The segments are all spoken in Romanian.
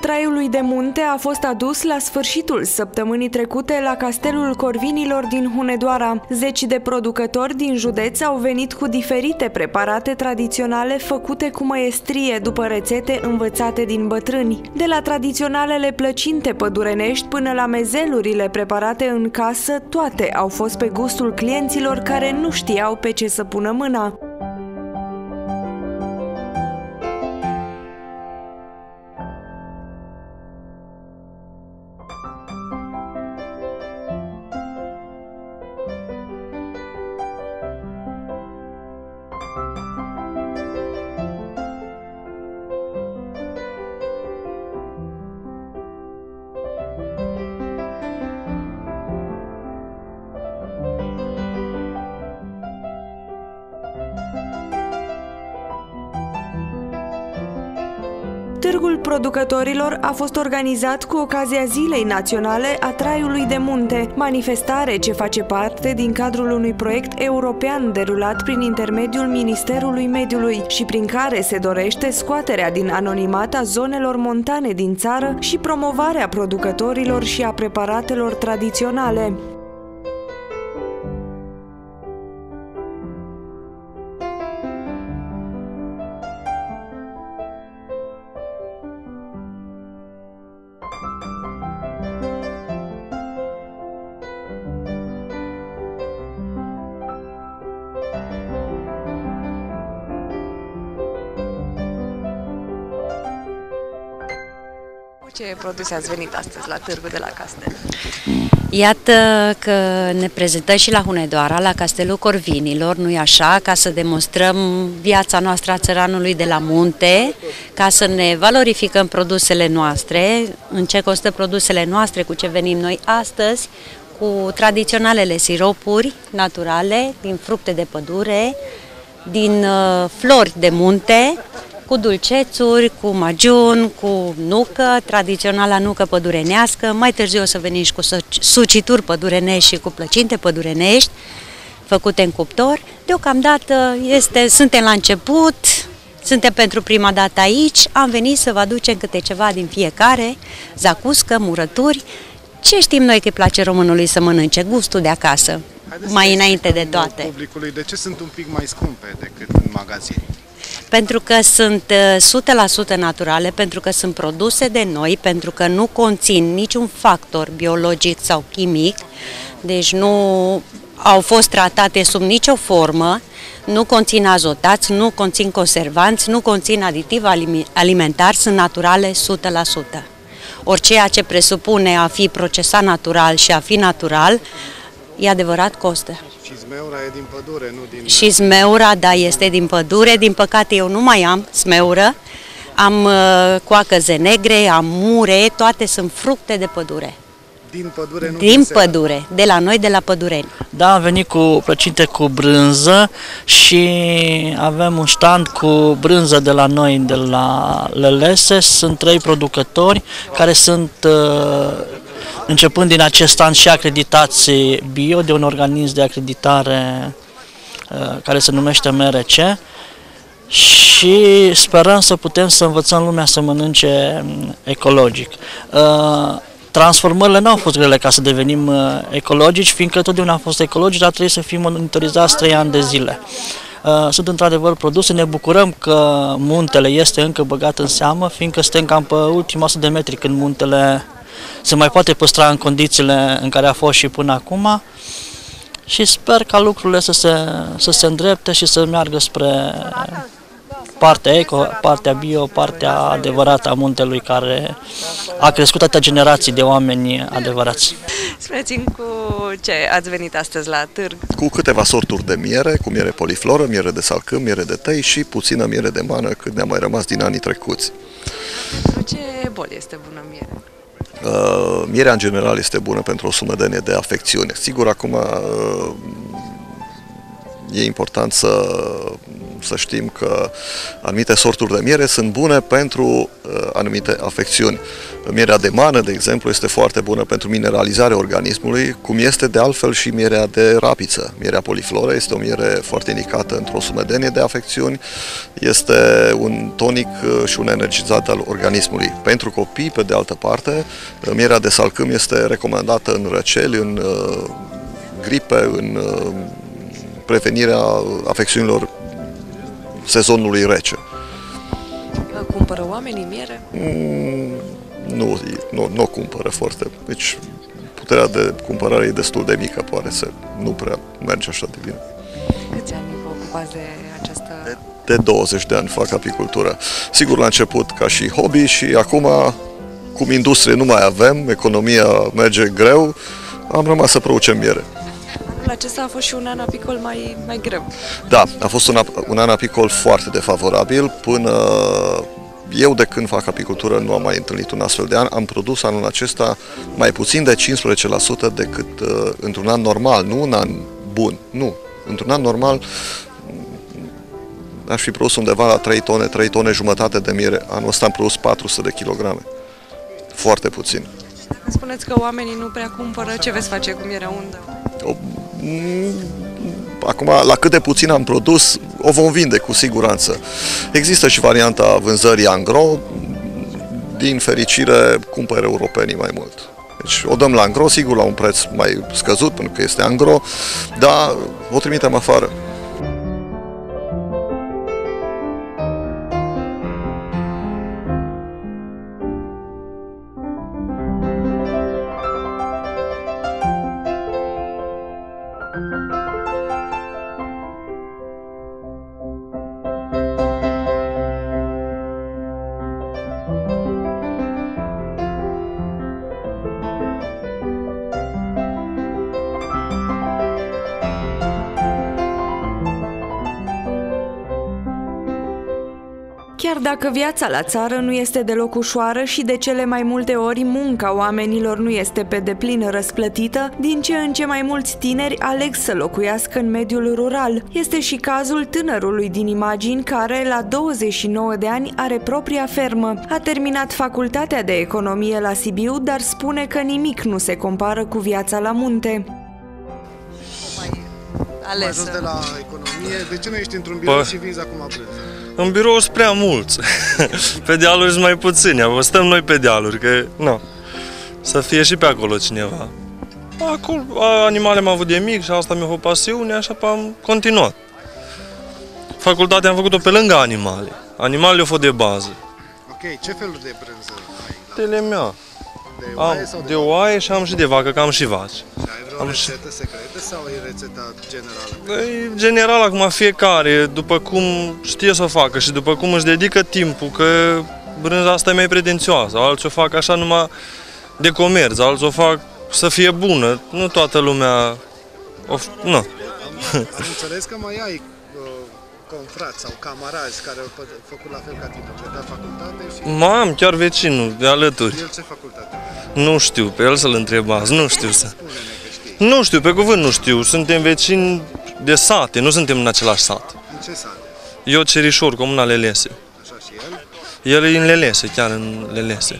Traiului de Munte a fost adus la sfârșitul săptămânii trecute la Castelul Corvinilor din Hunedoara. Zeci de producători din județ au venit cu diferite preparate tradiționale făcute cu măiestrie după rețete învățate din bătrâni. De la tradiționalele plăcinte pădurenești până la mezelurile preparate în casă, toate au fost pe gustul clienților care nu știau pe ce să pună mâna. Târgul producătorilor a fost organizat cu ocazia Zilei Naționale a Traiului de Munte, manifestare ce face parte din cadrul unui proiect european derulat prin intermediul Ministerului Mediului și prin care se dorește scoaterea din anonimat a zonelor montane din țară și promovarea producătorilor și a preparatelor tradiționale. Ce produse ați venit astăzi la târgul de la Castel? Iată că ne prezentăm și la Hunedoara, la Castelul Corvinilor, nu-i așa, ca să demonstrăm viața noastră a țăranului de la munte, ca să ne valorificăm produsele noastre, în ce costă produsele noastre, cu ce venim noi astăzi, cu tradiționalele siropuri naturale, din fructe de pădure, din flori de munte, cu dulcețuri, cu magiun, cu nucă, tradiționala nucă pădurenească. Mai târziu o să venim și cu sucituri pădurenești și cu plăcinte pădurenești, făcute în cuptor. Deocamdată suntem la început, suntem pentru prima dată aici, am venit să vă aducem câte ceva din fiecare, zacuscă, murături. Ce știm noi că îi place românului să mănânce? Gustul de acasă, mai înainte de toate. Publicului, de ce sunt un pic mai scumpe decât în magazin? Pentru că sunt 100% naturale, pentru că sunt produse de noi, pentru că nu conțin niciun factor biologic sau chimic, deci nu au fost tratate sub nicio formă, nu conțin azotați, nu conțin conservanți, nu conțin aditivi alimentari, sunt naturale 100%. Orice ce presupune a fi procesat natural și a fi natural, e adevărat, costă. Și smeura e din pădure, nu din... Și smeura, da, este din pădure. Din păcate eu nu mai am smeură. Am coacăze negre, am mure, toate sunt fructe de pădure. Din pădure, nu din pădure, de la noi, de la pădureni. Da, am venit cu plăcinte cu brânză și avem un stand cu brânză de la noi, de la Lelese. Sunt 3 producători care sunt... începând din acest an și acreditați bio de un organism de acreditare care se numește MRC și sperăm să putem să învățăm lumea să mănânce ecologic. Transformările nu au fost grele ca să devenim ecologici, fiindcă totdeauna am fost ecologici, dar trebuie să fim monitorizați 3 ani de zile. Sunt într-adevăr produse, ne bucurăm că muntele este încă băgat în seamă, fiindcă suntem cam pe ultima 100 de metri când muntele se mai poate păstra în condițiile în care a fost și până acum și sper ca lucrurile să se îndrepte și să meargă spre partea eco, partea bio, partea adevărată a muntelui care a crescut atâtea generații de oameni adevărați. Spuneți-mi cu ce ați venit astăzi la târg? Cu câteva sorturi de miere, cu miere polifloră, miere de salcâm, miere de tei și puțină miere de mană cât ne-a mai rămas din anii trecuți. Pentru ce boli este bună miere? Mierea în general este bună pentru o sumedenie de afecțiuni. Sigur, acum e important să să știm că anumite sorturi de miere sunt bune pentru anumite afecțiuni. Mierea de mană, de exemplu, este foarte bună pentru mineralizarea organismului, cum este de altfel și mierea de rapiță. Mierea polifloră este o miere foarte indicată într-o sumedenie de afecțiuni, este un tonic și un energizant al organismului. Pentru copii, pe de altă parte, mierea de salcâm este recomandată în răceli, în gripe, în prevenirea afecțiunilor sezonului rece. Cumpără oamenii miere? Nu o cumpără foarte. Deci puterea de cumpărare e destul de mică, pare să nu prea merge așa de bine. Câți ani vă ocupați de această... De 20 de ani fac apicultură. Sigur, la început ca și hobby și acum, cum industrie nu mai avem, economia merge greu, am rămas să producem miere. Anul acesta a fost și un an apicol mai greu. Da, a fost un an apicol foarte defavorabil. Până eu, de când fac apicultură, nu am mai întâlnit un astfel de an. Am produs anul acesta mai puțin de 15% decât într-un an normal, nu un an bun, nu. Într-un an normal aș fi produs undeva la 3 tone jumătate de miere. Anul ăsta am produs 400 de kilograme. Foarte puțin. Spuneți că oamenii nu prea cumpără, ce veți face cu mierea undă? Acum, la cât de puțin am produs, o vom vinde cu siguranță. Există și varianta vânzării angro. Din fericire, cumpără europenii mai mult. Deci o dăm la angro, sigur, la un preț mai scăzut, pentru că este angro, dar o trimitem afară. Chiar dacă viața la țară nu este deloc ușoară și de cele mai multe ori munca oamenilor nu este pe deplin răsplătită, din ce în ce mai mulți tineri aleg să locuiască în mediul rural. Este și cazul tânărului din imagini care, la 29 de ani, are propria fermă. A terminat facultatea de economie la Sibiu, dar spune că nimic nu se compară cu viața la munte. Am ajuns de la economie, de ce nu ești într-un birou și vinzi acum brânză? În birou sunt prea mulți, pe dealuri sunt mai puțini, stăm noi pe dealuri, că nu, să fie și pe acolo cineva. Acolo, animale am avut de mic și asta mi-a fost pasiune, așa am continuat. Facultatea am făcut-o pe lângă animale, animalele au fost de bază. Ok, ce felul de brânză ai? Telemea. De oaie sau de oaie și am și de vacă, că am și vaci. Și ai vreo rețetă secretă sau e rețeta generală? E general acum fiecare, după cum știe să o facă și după cum își dedică timpul, că brânza asta e mai pretențioasă. Alții o fac așa numai de comerț, alții o fac să fie bună. Nu toată lumea... Nu. Am înțeles că mai ai confrați sau camarazi care au făcut la fel ca tine, au predat facultate și... Mai am chiar vecinul de alături. El ce facultate? Nu știu, pe el să-l întrebați, nu știu să... Spune-ne că știi. Nu știu, pe cuvânt nu știu, suntem vecini de sate, nu suntem în același sat. În ce sat? Eu Cerișor, comuna Lelese. Așa și el? El e în Lelese, chiar în Lelese.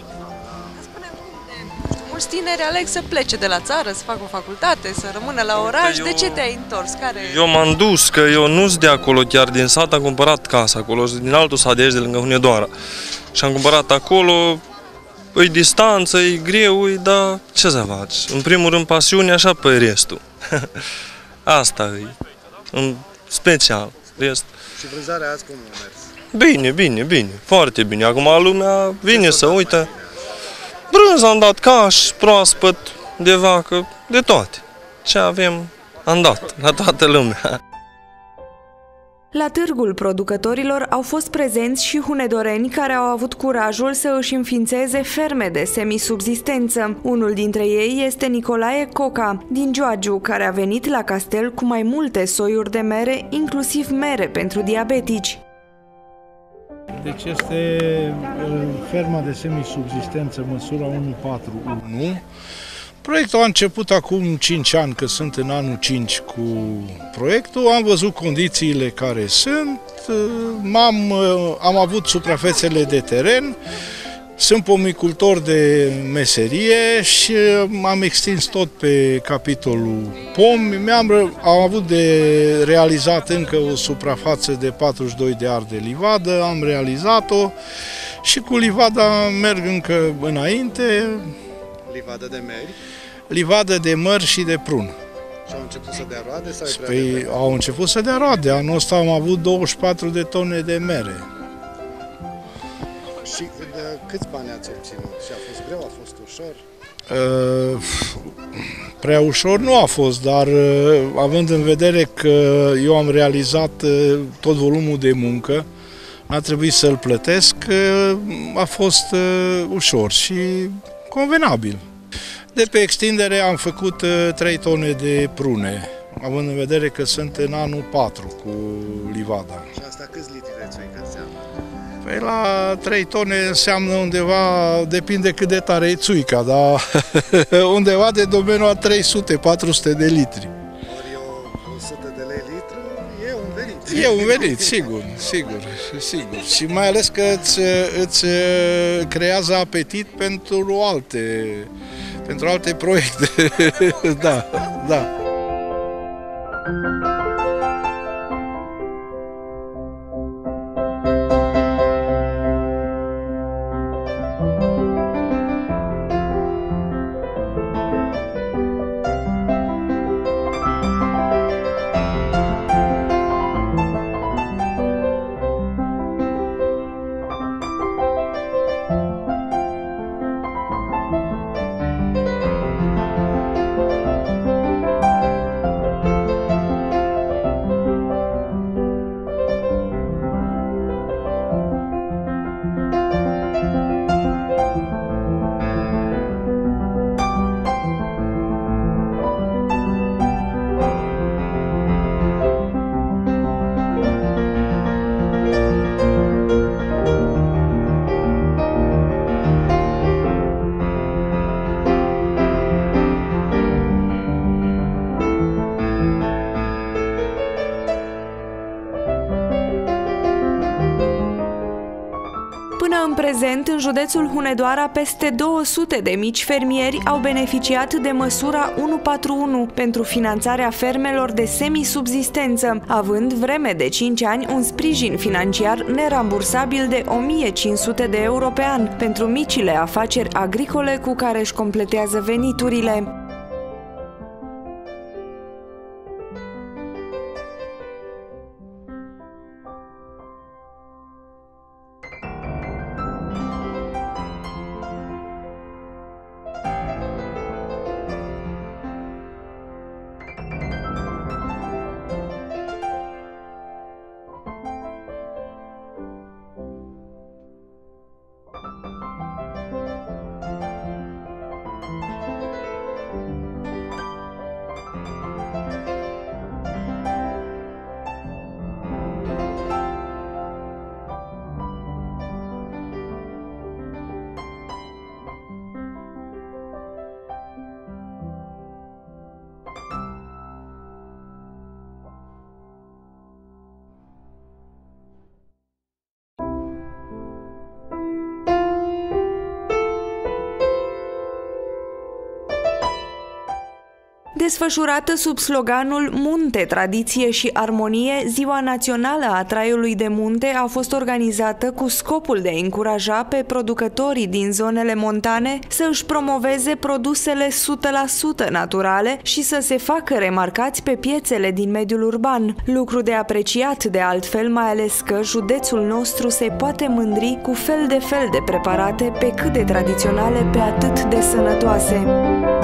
Mulți tineri aleg să plece de la țară, să facă o facultate, să rămână la oraș. De ce te-ai întors? Eu m-am dus, că eu nu sunt de acolo, chiar din sat am cumpărat casa acolo, din altul sat de aici, de lângă Hunedoara. Și am cumpărat acolo, e distanță, e greu, dar ce să faci? În primul rând pasiune, așa pe restul. Asta e, în special. Rest. Și vânzarea azi cum a mers? Bine, foarte bine. Acum lumea vine să uită. Brânză am dat caș, proaspăt, de vacă, de toate. Ce avem, am dat la toată lumea. La târgul producătorilor au fost prezenți și hunedoreni care au avut curajul să își înființeze ferme de semisubzistență. Unul dintre ei este Nicolae Coca, din Gioagiu, care a venit la castel cu mai multe soiuri de mere, inclusiv mere pentru diabetici. Deci este ferma de semisubzistență, măsura 141, Proiectul a început acum 5 ani, că sunt în anul 5 cu proiectul. Am văzut condițiile care sunt, am avut suprafețele de teren, sunt pomicultor de meserie și am extins tot pe capitolul pomi. Am avut de realizat încă o suprafață de 42 de ari de livadă, am realizat-o și cu livada merg încă înainte. Livadă de meri? Livadă de măr și de prun. Și au început să dea roade sau e prea Păi, devreme? au început să dea roade. Anul ăsta am avut 24 de tone de mere. Și câți bani ați obținut? Și a fost greu, a fost ușor? Prea ușor nu a fost, dar având în vedere că eu am realizat tot volumul de muncă, n-a trebuit să-l plătesc, a fost ușor și convenabil. De pe extindere am făcut 3 tone de prune, având în vedere că sunt în anul 4 cu livada. Și asta câți litri de țuică înseamnă? Păi la 3 tone înseamnă undeva, depinde cât de tare e țuica, dar undeva de domeniul a 300-400 de litri. Ori 100 de lei litru, e un venit. E un venit, sigur. Și mai ales că îți creează apetit pentru alte proiecte. Da. Până în prezent, în județul Hunedoara, peste 200 de mici fermieri au beneficiat de măsura 141 pentru finanțarea fermelor de semisubzistență, având vreme de 5 ani un sprijin financiar nerambursabil de 1500 de euro pe an pentru micile afaceri agricole cu care își completează veniturile. Desfășurată sub sloganul Munte, Tradiție și Armonie, Ziua Națională a Traiului de Munte a fost organizată cu scopul de a încuraja pe producătorii din zonele montane să își promoveze produsele 100% naturale și să se facă remarcați pe piețele din mediul urban. Lucru de apreciat de altfel, mai ales că județul nostru se poate mândri cu fel de preparate pe cât de tradiționale, pe atât de sănătoase.